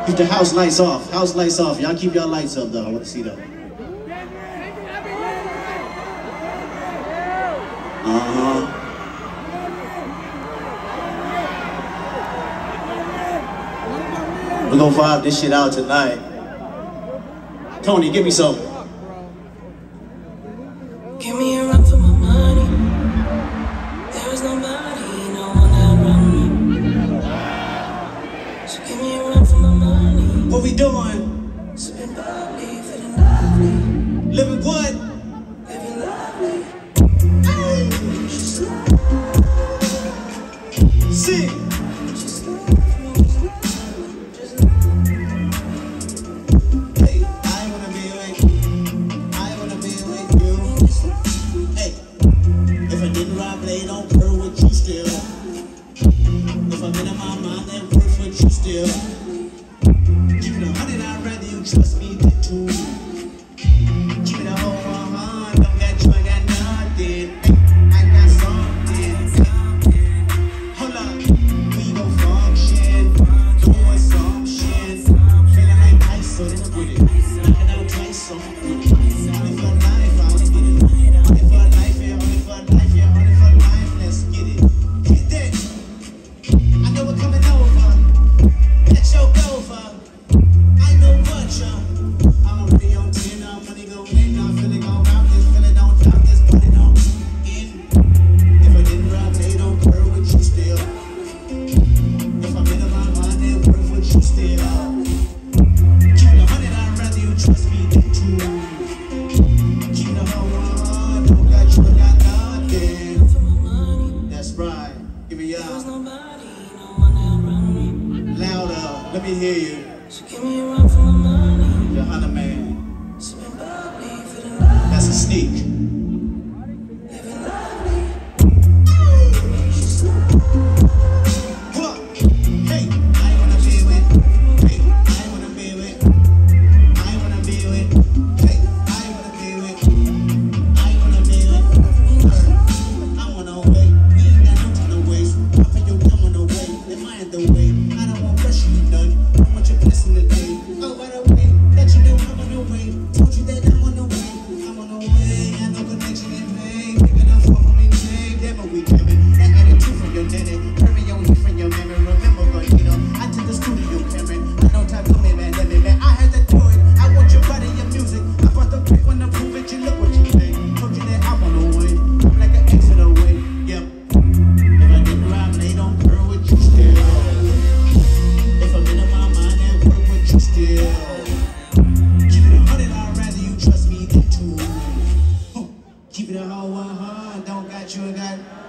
Keep the house lights off. House lights off. Y'all keep your lights up though. I want to see that. We're gonna vibe this shit out tonight. Tony, give me some. Give me a run for my money. There is nobody, no one that run me. So give me a run for my money. What we doing? Sipping bubbly, feeling lovely. Living what? Living lovely. Sing. They don't care what you still. If I'm in my mind, then worth what you still. Keep it 100, I'd rather you trust me than two. Keep it a whole 100, don't got you, I got nothing. I got something. Hold up, we gon' function, doing some shit. Feeling like Tyson with it, knocking out Tyson with it. Only for life, I only get it. Only for life, yeah, only for life, yeah, only for life. Let's get it. Get that. I know we're coming over. Let your go for. I know what y'all. I'm already on 10, now money gon' in. Now I'm feeling gon' round this, feeling don't drop this, put it on in. If I didn't rob, they don't care what you steal. If I'm in my mind, they worth what you steal. Keep it 100, I'd rather you trust me than two. Keep it a whole 100, don't got you, I got nothing. That's right. Give me y'all. Louder. Let me hear you. So give me a run for my money. Your Hunter man. Sipping bubbly, feeling lovely. That's a sneak. Living lovely. What? Hey, I wanna be with. Hey, I wanna be with. I wanna be with. Hey, I wanna be with. I wanna be with. I wanna wait. We ain't got no time to waste. I think you'll come on the way. Am I in the way? I don't want pressure, you none. I want your blessing today. Oh, by the way, that you know I'm on the way. Told you that I'm on the way. I'm on the way. I no connection in vain. Picking up for me name. Damn it, we coming. That attitude from your daddy. Carry your heat from your memory. Remember, but you know, I took the studio, Cameron. I know time coming, man. Let me, man. I had to do it. I want your body, your music. I brought the pick when I prove it. You look what you think. Told you that I'm on the way. I'm like an exit away. Yep. If I didn't rhyme, they don't care what you still. If I'm in my mind, they work what you still. Keep it 100, I'd rather you trust me than two. Keep it a whole 100, don't got you, I got